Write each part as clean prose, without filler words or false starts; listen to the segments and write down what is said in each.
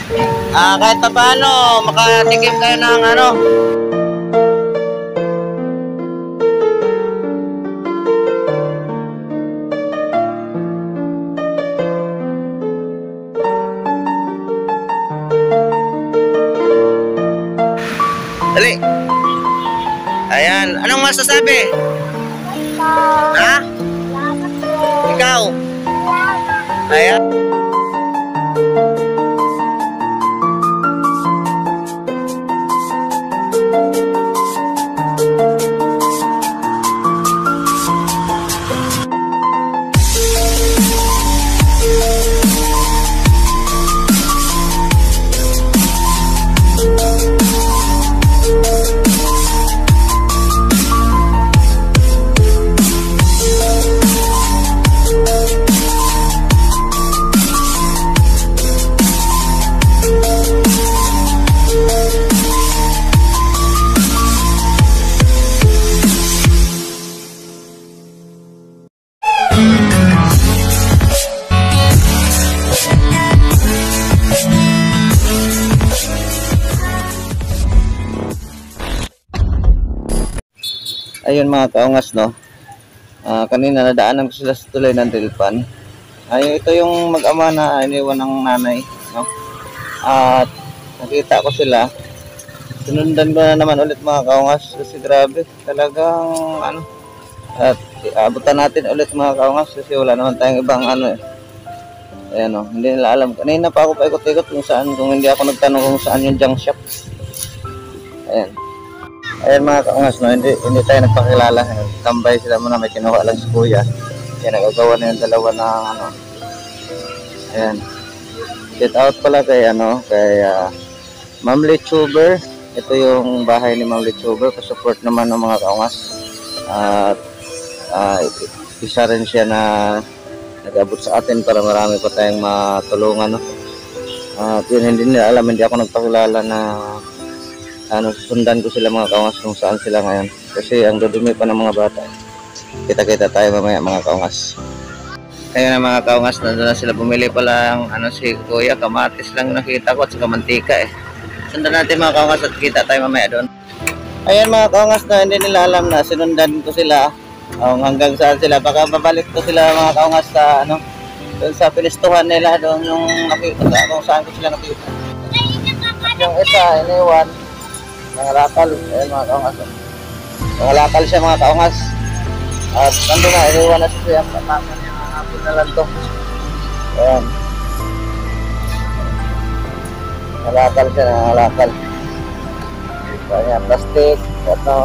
Kahit pa paano, makatikim kayo ng ano. Dali. Ayan, anong masasabi? Ha? Ikaw? Ayan. Ayun mga kaungas, no. Kanina nadaanan ko sila sa tulay ng Drilpan. Ito yung mag-ama na iniwan ng nanay, no. At nakita ko sila. Sinundan ko na naman ulit mga kaungas kasi grabe talagang ano. At abutan natin ulit mga kaungas kasi wala naman tayong ibang ano eh. Ayan, no. Hindi nila alam. Kanina pa ako paikot-ikot kung saan, kung hindi ako nagtanong kung saan yung junk shop. Ayan. Ayan mga kaungas, no, hindi tayo nagpakilala. Tambay sila muna, may kinuha lang si kuya. Kaya nagagawa na yung dalawa ng ano. Ayan. Shout out pala kay ano, kay Ma'am Lechuber. Ito yung bahay ni Ma'am Lechuber. Pa-support naman ng mga kaungas. At isa rin siya na nag-abot sa atin para marami pa tayong matulungan, no. At yun, hindi nila alam, hindi ako nagpakilala na sundan ko sila mga kaungas kung saan sila ngayon kasi ang dudumi pa ng mga bata. Kita-kita tayo mamaya mga kaungas. Ayun na mga kaungas, nandun na sila, bumili pala ang si kuya, kamatis lang nakita ko at saka mantika eh. Sundan natin mga kaungas at kita tayo mamaya doon. Ayan mga kaungas, na hindi nila alam na sinundan ko sila hanggang saan sila. Baka babalik ko sila mga kaungas sa doon sa pinistuhan nila, doon yung nakita kung saan ko sila nakita. Yung isa iniwan nangalakal. Ayan mga kaungas, nangalakal siya mga kaungas. At nandun na, iniwan na siya. Patakan niya, hapon na lang to. Ayan, nangalakal siya, nangalakal. Ayan, plastic. Ito,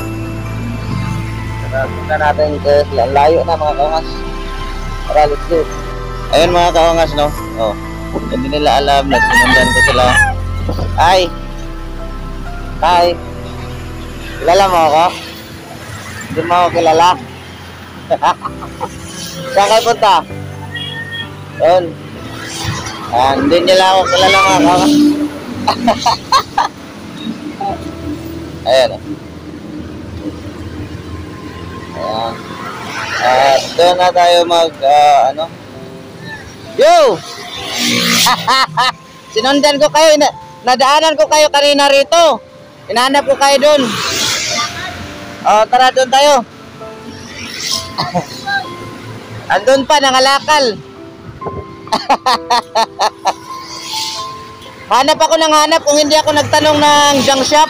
punta natin kasi layo na mga kaungas. Para let's. Ayan mga kaungas, no. Hindi nila alam na sinundan ko sila. Ay, hi. Kilala mo ako? Hindi mo ako kilala? Saan kayo punta? Doon. Hindi nila ako kilala mga kaungas. Ayan. Ayan. Doon na tayo mag Yo! Sinundan ko kayo, nadaanan ko kayo kanina rito. Hinahanap ko kayo doon. Tara doon tayo. Andun pa, nangalakal. Hanap ako ng hanap kung hindi ako nagtanong ng junk shop.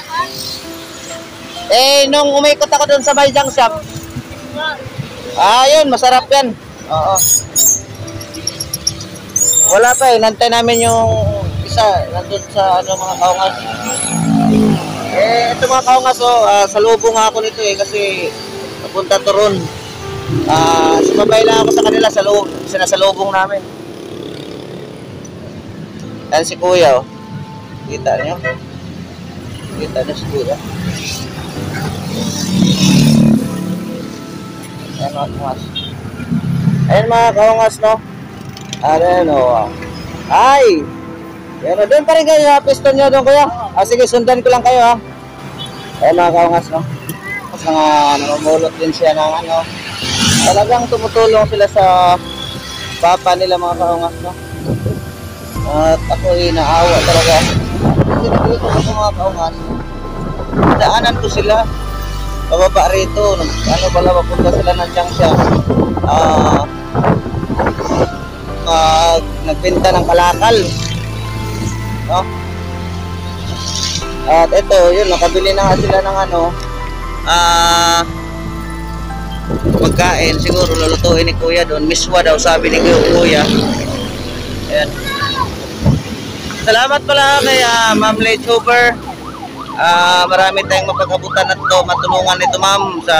Nung umikot ako doon sa may junk shop. Yun, masarap yan. Oo. Wala pa nantay namin yung isa, nandun sa mga kaungas. Ito mga kaungas, salubong ako nito kasi napunta to ron. Sumabay lang ako sa kanila sa loob, sinasalubong namin. Yan si kuya, kita niyo? Kita niyo si kuya. Ayan mga kaungas. Ayan mga kaungas, no? Ayan o. Ay! Yan o, doon pa rin kayo, piston nyo doon kuya. Sige, sundan ko lang kayo ha. Ayan mga kaungas, no? Kasi namumulot din siya ng talagang tumutulong sila sa papa nila mga kaungas, no? At ako naawa talaga. Kasi dito ko mga kaungas, daanan ko sila. Pababa rito, ano pala, mapunta sila ng Changsha. Nagbenta ng kalakal. No? At ito, yun, nakabili na nga sila ng ano, pagkain. Siguro lulutuin ni Kuya doon. Miswa daw, sabi ni Kuya. Ayan. Salamat pala kay Ma'am Lechover. Marami tayong mapag-abutan at to, matulungan nito ma'am sa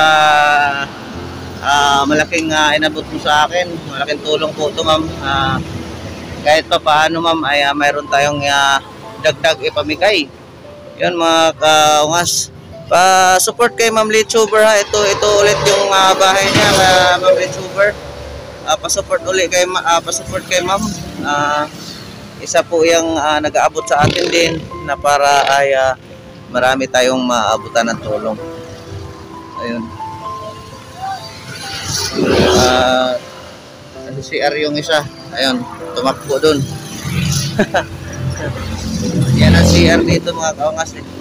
malaking inabot mo sa akin. Malaking tulong po ito ma'am. Kahit pa paano ma'am ay mayroon tayong dagdag ipamigay. Yun mga kaungas. Pa-support kay Ma'am Lechover ha. Ito ulit yung bahay niya, Ma'am Lechover. Pa-support ulit kay pa-support kay Ma'am. Isa po yung nag-aabot sa atin din na para ay marami tayong maabutan ng tulong. Ayun. CR yung isa. Ayun, tumakbo dun. Yan ang CR dito mga kaungas eh.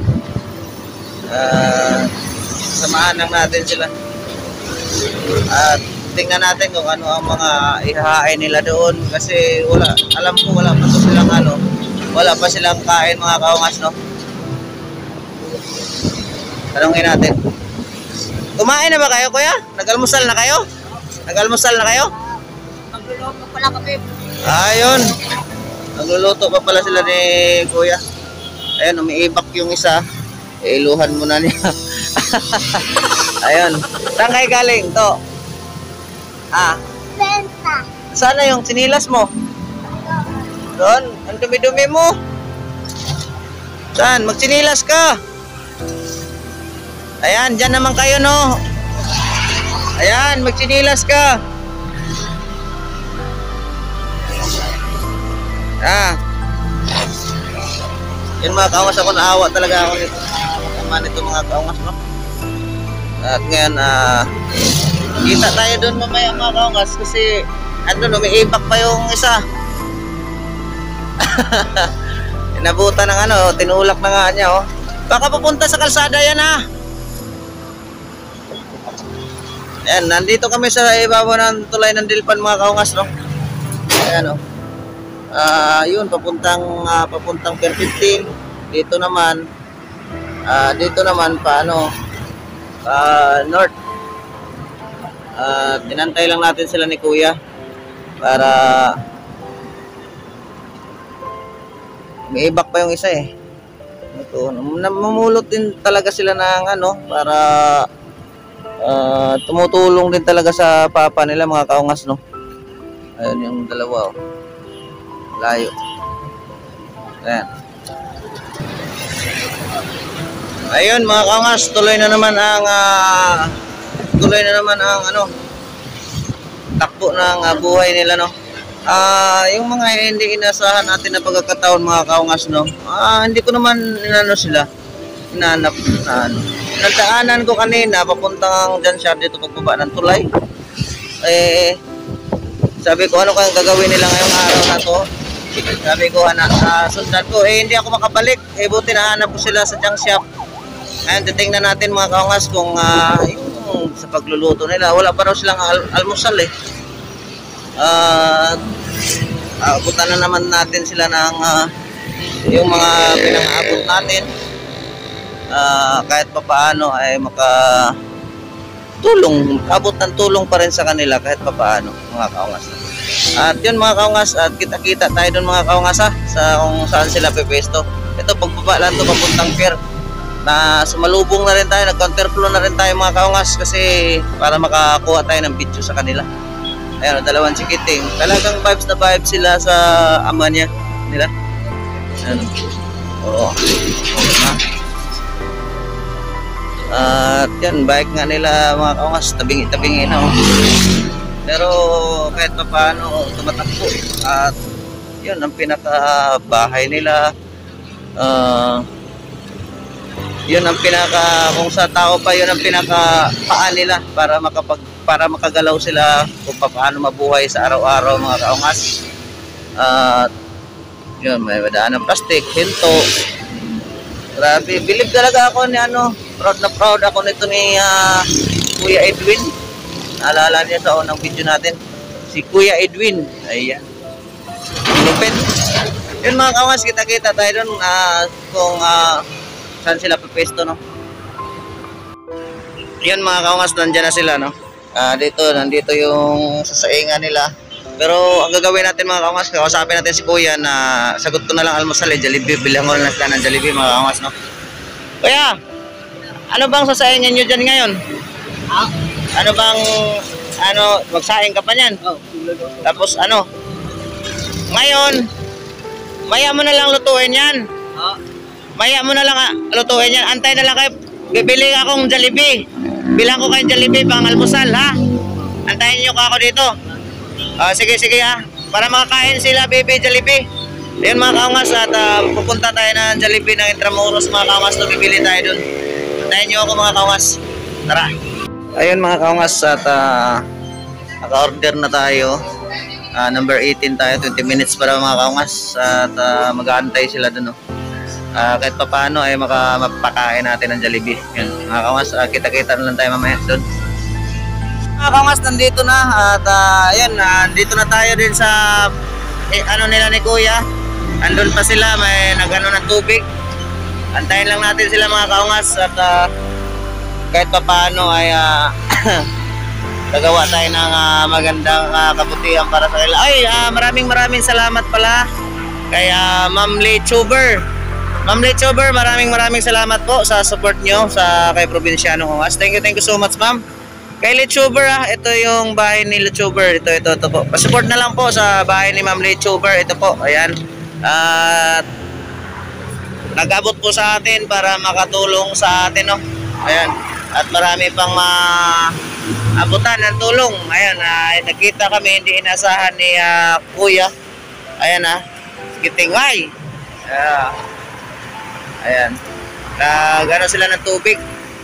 Samahan lang natin sila. At tingnan natin kung ano ang mga ihahain nila doon. Kasi alam ko wala pa to silang wala pa silang kain mga kaungas no. Tanungin natin. Kumain na ba kayo kuya? Nag-almusal na kayo? Nag-almusal na kayo? Nagluluto pala kami. Ayun. Nagluluto pa pala sila ni Kuya. Ayun, umiibak yung isa. Iluhan mo na niya. Ayun. Saan kayo galing to? Benta. Sana yung sinilas mo? Doon? Ang dumi-dumi mo? Saan? Magsinilas ka. Ayan, dyan naman kayo no. Ayan, magsinilas ka. Yun mga kaungas, ako naawa talaga ako nito. Tama nito mga kaungas no. At ngayon kita tayo doon mamaya mga kaungas kasi andun umiibak pa yung isa. Inabutan ng tinulak na nga niya oh. Baka papunta sa kalsada yan ha. Ayan, nandito kami sa ibabaw ng tulay ng Dilpan mga kaungas no. Ayan oh. Yun papuntang Pier 15. Dito naman north. Tinantay lang natin sila ni Kuya para may ibak pa yung isa eh. Ito, mamulot din talaga sila ng para tumutulong din talaga sa papa nila mga kaungas no. Ayun yung dalawa oh. Layo. Ayan. Ayun mga kaungas, tuloy na naman ang takbo ng buhay nila no. Yung mga hindi inasahan natin na pagkakataon mga kaungas no. Hindi ko naman hinanap na Nagdaanan ko kanina papuntang dyan siya dito pagbaba ng tulay. Sabi ko ano kayang gagawin nila ngayong araw na to. Sabi ko sundan ko hindi ako makabalik. Buti nahanap ko sila sa junk shop. Ayun, titingnan natin mga kaungas kung yung sa pagluluto nila. Wala pa raw silang almusal eh. Abutan na naman natin sila ng yung mga pinang-abot natin. Kahit pa paano ay abot ng tulong pa rin sa kanila kahit pa paano mga kaungas. At yun mga kaungas, at kita-kita tayo dun mga kaungas sa kung saan sila pepesto. Ito pagbaba lang to papuntang pier na sumalubong na rin tayo, nag-counterflow na rin tayo mga kaungas kasi para makakuha tayo ng video sa kanila. Ayan, dalawang chikiting. Talagang vibes na vibes sila sa ama nila. Ayan. Oo. At yan, bike nga nila mga kaungas, tabingi-tabingi na pero kahit pa paano tumatakbo at yun ang pinaka-bahay nila. Yun ang kung sa tao pa yun ang pinaka-paan nila para makagalaw sila kung paano mabuhay sa araw-araw mga kaungas. Yun, may daan ng plastic, hinto. Grabe, believe talaga ako ni ano, proud ako nito ni Kuya Edwin. Naalala niya sa unang video natin. Si Kuya Edwin. Ayan. Lupit. Yun mga kawas, kita-kita tayo dun kung saan sila papesto, no? Yun mga kawas, nandyan na sila, no? Nandito yung sasaingan nila. Pero ang gagawin natin mga kawas, kausapin natin si Kuya na sagot ko na lang almusal Jollibee. Bilhan ko na sila ng Jollibee mga kawas, no? Kuya, ano bang sasaingan nyo dyan ngayon? Ha? Ano bang, magsaing ka pa niyan? Oh, Tapos ngayon, maya mo na lang lutuin yan. ha? Maya mo na lang lutuin yan. Antay na lang kayo. Bibili akong Jollibee. Bilang ko kayong Jollibee pang almusal, ha? Antayin nyo ka ako dito. Sige para makakain sila baby Jollibee. Ayun mga kaungas at pupunta tayo ng Jollibee ng Intramuros mga kaungas. Bibili tayo dun. Antayin nyo ako mga kaungas. Tara. Ayun mga kaungas at naka-order na tayo. Number 18 tayo, 20 minutes para mga kaungas. At mag-aantay sila dun. No? Kahit pa paano ay mapakain natin ng Jollibee. Yan mga kaungas, kita-kita na lang tayo mamaya dun. Mga kaungas, nandito na at ayan, nandito na tayo din sa nila ni Kuya. Andun pa sila, may nagano ng tubig. Antayin lang natin sila mga kaungas at kahit pa paano ay gagawa tayo ng magandang kabutihan para sa kanila. Ay, maraming salamat pala kay Ma'am Lechuber. Ma'am Lechuber, maraming salamat po sa support nyo sa kay Probinsyano Kaungas. Thank you so much ma'am. Kay Lechuber ito yung bahay ni Lechuber. Ito po. Pasupport na lang po sa bahay ni Ma'am Lechuber. Ito po, ayan. At nag-abot po sa atin para makatulong sa atin, no? Ayan. At marami pang abutan ng tulong. Ayan, nakita kami hindi inasahan ni Kuya. Ayan Gitingay. Ayan. Nagano sila ng tubig.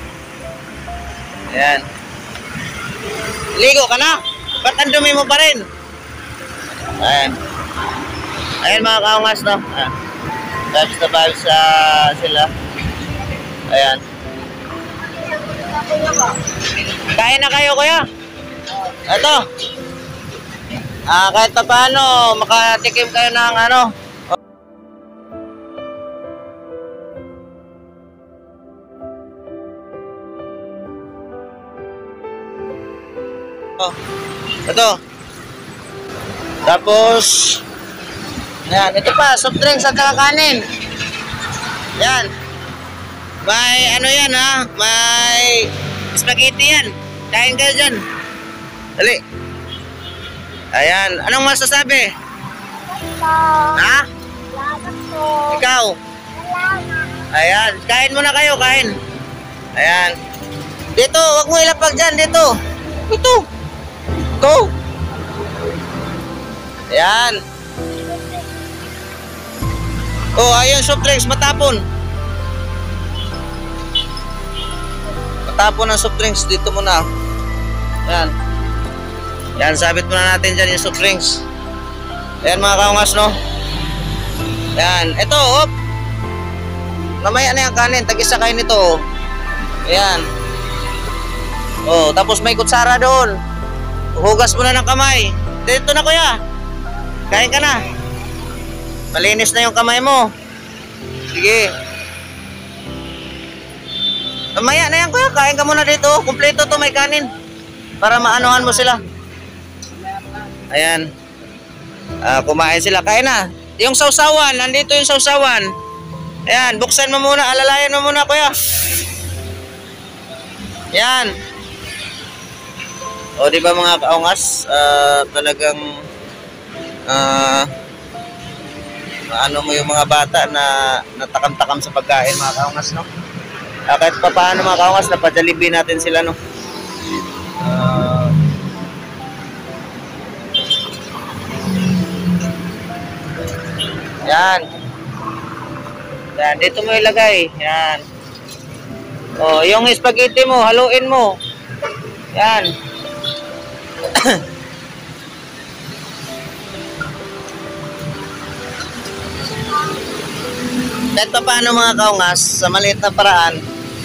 Ayan. Ligo ka na? Ba't ang dumi mo pa rin? Ayan. Ayan mga kaungas, no? Vibes na vibes sila. Ayan. Kain na kayo, Kuya? Ito. Kahit pa paano, makatikim kayo ng ito. Tapos ayan, ito pa, soft drinks at kanin. Ayan. May yan may spaghetti yan. Kain kayo dyan. Dali. Ayan, anong masasabi? Ha? Ikaw? Ayan, kain muna kayo, kain. Ayan. Dito, wag mo ilapag dyan, dito. Ito. Go! Ayan. Ayun, soft drinks, matapon. Matapon ang soft drinks, dito muna. Ayan. Ayan, sabit muna natin dyan yung soft drinks. Ayan mga kaungas, no? Ayan, ito, hop. Mamaya na yung kanin, tag-isa kayo nito. Ayan. Tapos may kutsara doon. Hugas mo na ng kamay. Dito na Kuya. Kain ka na. Malinis na yung kamay mo. Sige. Mamaya na yan Kuya. Kain ka muna dito. Kompleto to, may kanin. Para maanuhan mo sila. Ayan. Kumain sila. Kain na. Yung sausawan. Nandito yung sausawan. Ayan. Buksan mo muna. Alalayan mo muna Kuya. Ayan. Di ba mga kaungas, talagang mo yung mga bata na natakam-takam sa pagkain mga kaungas, no? Kahit pa paano mga kaungas, napa-Jollibee natin sila, no? Yan. Yan, dito mo ilagay. Yan. Yung spaghetti mo, haluin mo. Yan. kahit pa paano mga kaungas, sa maliit na paraan.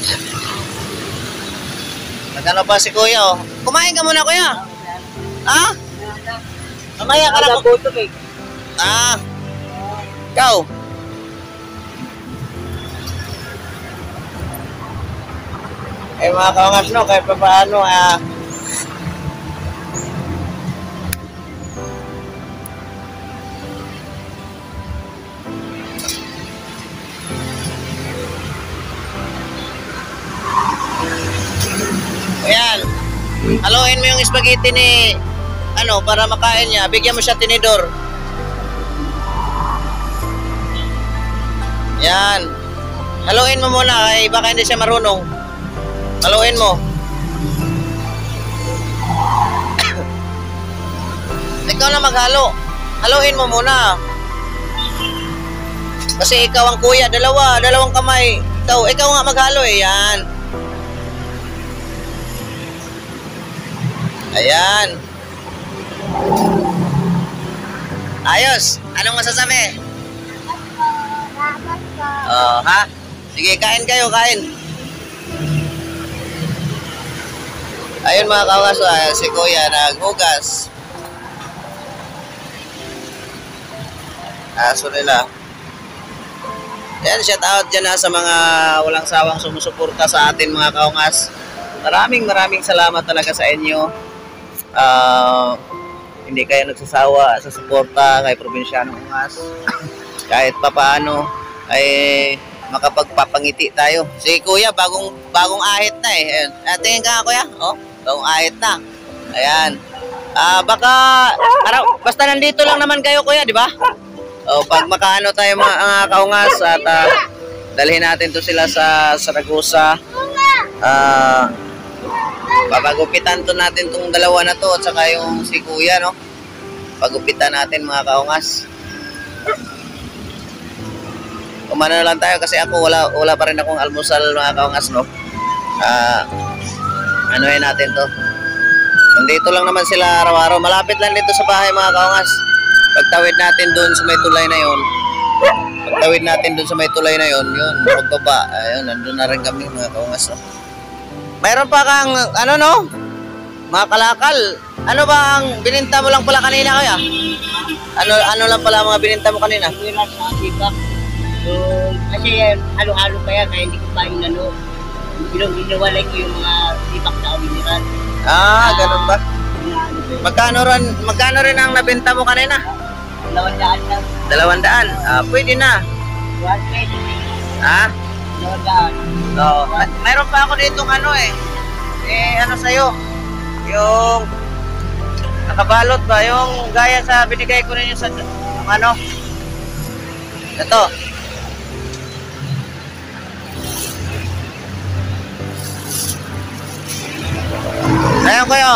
Nagano pa si kuya oh. Kumain ka muna kuya. Ha? Mamaya ka na po. Ah. Ikaw. Eh mga kaungas no, kahit pa paano ayan. Haluin mo yung spaghetti ni ano para makain niya. Bigyan mo siya tinidor. Yan. Haluin mo muna ay baka hindi siya marunong. Haluin mo. Ikaw na maghalo. Haluin mo muna. Kasi ikaw ang kuya, dalawang kamay. Ikaw nga maghalo eh. Yan. Ayan. Ayos. Anong masasabi? Oh, ha? Sige, kain kayo, kain. Ayun mga kawas, si kuya naghugas. Aso nila. Yan, shout out dyan sa mga walang sawang sumusuporta sa atin mga kaungas. Maraming salamat talaga sa inyo. Hindi kayo nagsasawa sa suporta kay Probinsyanong Ungas. Kahit papaano ay makapagpapangiti tayo. Si kuya bagong ahit na eh. Tingin ka kuya, oh, bagong ahit na. Ayan. Basta nandito lang naman kayo kuya, di ba? O pag makaano tayo mga kaungas at dalhin natin to sila sa Saragosa. Papagupitan to natin tong dalawa na to at saka yung si kuya no. Pagupitan natin mga kaungas. Kumano na lang tayo kasi ako wala pa rin akong almusal mga kaungas no. Anuhin natin to. Nandito lang naman sila araw-araw. Malapit lang dito sa bahay mga kaungas. Pagtawid natin doon sa may tulay na yon. Yun, pagbaba. Ayun, nandun na rin kami mga kaungas no. Mayroon pa kang ano no? Mga kalakal. Ano ba ang bininta mo lang pala kanina kaya? Ano lang pala mga bininta mo kanina? Kasi halo-halo pa yan kaya hindi ko pa inano. Ginawalay ko yung mga sibak na original. Ganun ba? Magkano rin ang nabenta mo kanina? 200 lang. 200? Pwede na. 120. Ha? 200. So, mayroon pa ako dito ano eh. Ano sa'yo? Yung nakabalot ba? Yung gaya sa binigay ko rin yung sa ano? Ito. Ayan kayo.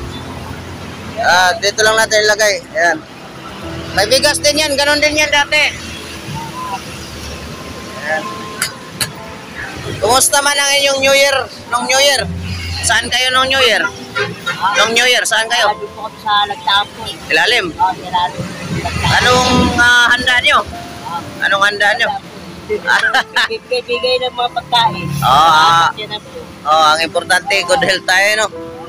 Dito lang natin ilagay. Ayan. May bigas din yan. Ganon din yan dati. Ayan. Kumusta man ang inyong New Year? Nung New Year? Saan kayo nung New Year? Nung New Year, saan kayo? Dito kami sa Nagtampo. Ilalim? Oo, ilalim. Anong handa nyo? Anong handa nyo? Bigay ng mga pagkain. Ang importante, good health tayo, no?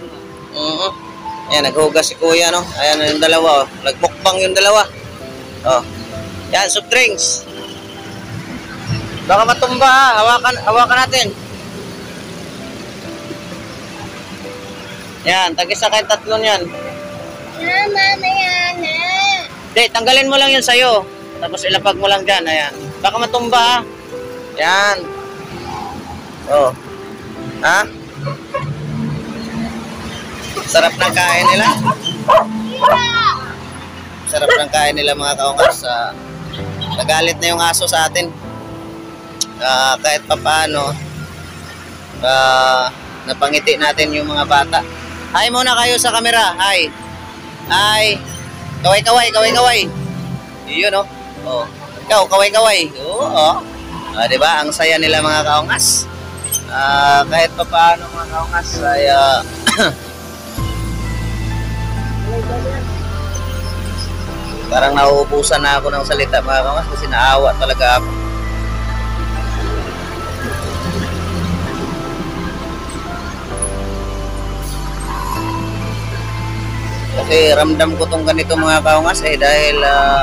Ayan, naghugas si kuya, no? Ayan yung dalawa, oh. Nagmukbang yung dalawa. Oh. Yan, soft drinks. Baka matumba, ha? Hawakan natin. Yan, tag-isa kayo tatlon yan. Mama, mayana. Hindi, tanggalin mo lang yun sa'yo. Tapos ilapag mo lang dyan, ayan. Baka matumba, ha? Yan. Oh. Ha? Sarap ng kain nila. Sarap ng kain nila mga kaungas. Nagalit na yung aso sa atin. Kahit pa paano, napangiti natin yung mga bata. Hi muna kayo sa camera. Hi. Hi. Kaway-kaway. Yun, no? Oh. Ikaw, kaway-kaway. Oo. Diba? Ang saya nila mga kaungas. Kahit pa paano mga kaungas ay parang nauubusan na ako ng salita mga kaungas kasi naawa talaga ako. Kasi ramdam ko tong ganito mga kaungas dahil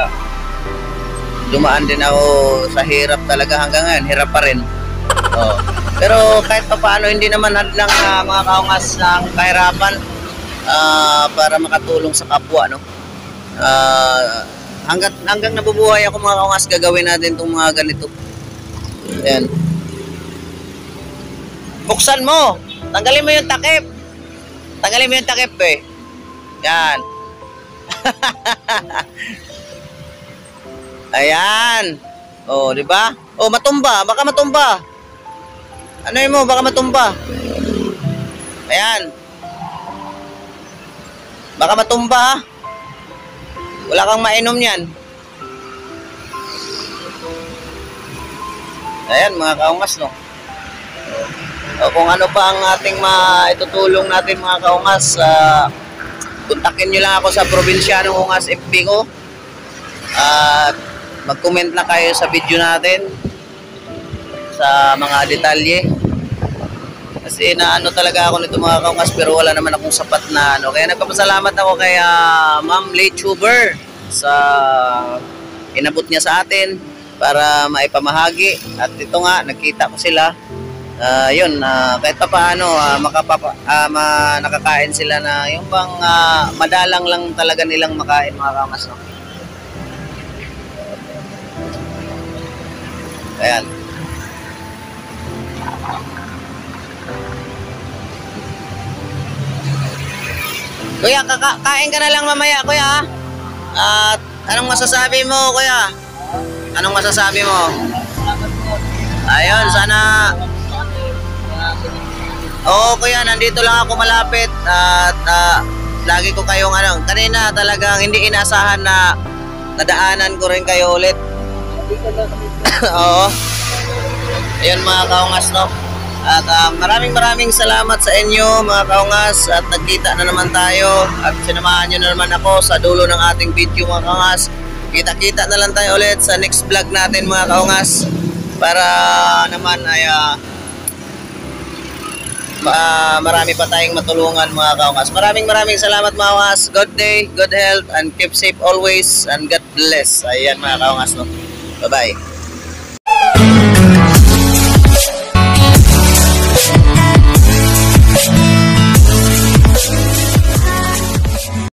dumaan din ako sa hirap talaga hanggang ngayon, hirap pa rin. Oh. Pero kahit pa paano hindi naman hadlang mga kaungas ng kahirapan para makatulong sa kapwa, no? Hanggang nabubuhay ako mga kaungas, gagawin natin itong mga ganito. Ayan. Buksan mo. Tanggalin mo yung takip. Tanggalin mo yung takip Yan. Ayan. Oh, di ba? Oh, matumba. Baka matumba. Ano yun mo? Baka matumba. Ayan. Baka matumba. Wala kang mainom yan. Ayan mga kaungas, no? O kung ano pa ang ating maitutulong natin mga kaungas, kontakin nyo lang ako sa Probinsyanong Ungas FB ko. At mag-comment na kayo sa video natin sa mga detalye. Kasi naano talaga ako nito mga kaungas, pero wala naman akong sapat na ano. Kaya nagpapasalamat ako kay Ma'am Lechuber sa inabot niya sa atin para maipamahagi. At ito nga, nakita ko sila. Yun, kahit pa paano nakakain sila na yung bang madalang lang talaga nilang makain mga kaungas, no? Ayan. Kuya, kain ka na lang mamaya, kuya. At anong masasabi mo, kuya? Anong masasabi mo? Ayun, sana... Oo, kuya, nandito lang ako malapit. At lagi ko kayong kanina talagang hindi inasahan na nadaanan ko rin kayo ulit. Oo. Ayun mga kaungas, no? At maraming salamat sa inyo mga kaungas. At nagkita na naman tayo. At sinamahan nyo na naman ako sa dulo ng ating video mga kaungas. Kita-kita na lang tayo ulit sa next vlog natin mga kaungas. Para naman ay marami pa tayong matulungan mga kaungas. Maraming salamat mga kaungas. Good day, good health, and keep safe always. And God bless. Ayan mga kaungas, no? Bye-bye.